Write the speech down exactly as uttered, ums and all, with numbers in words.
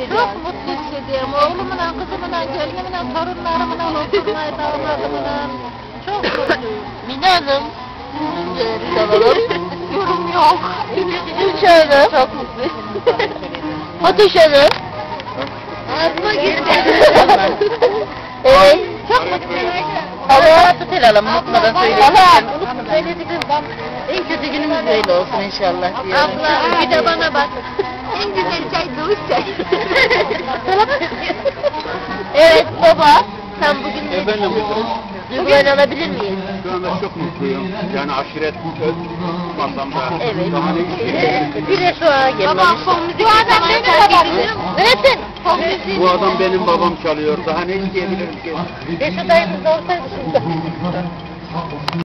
Çok mutlu hissediyorum. Oğlumla, kızımla, gelinimle, torunlarımla, oturmayı, damadım,la çok mutluyum. Mine Hanım, soralım. Yorum yok. Gülüş Hanım. Çok mutluyum. Fatoş Hanım. Ağzıma girdi. Evet. Çok mutluyum. Allah tutalım, unutmadan söyleyelim. Allah, Unutmadan söyledik. En kötü günümüz böyle olsun inşallah diyorum. Abla, bir de bana bak. En güzel çay doğuş çay. Evet baba, sen bugün ne Efendim? düşünüyorsun? Duygularını alabilir miyiz? Şu anda çok mutluyum. Yani aşiret öz masamda. Evet. Daha ne isteyebilirim? Bir de şu an gelmemiş. Babam son müzik. Bu adam benim babam. Öğretin. Son müzik. Bu adam benim babam çalıyor. Daha ne isteyebilirim ki? Reşat dayımız da olsaydı şimdi.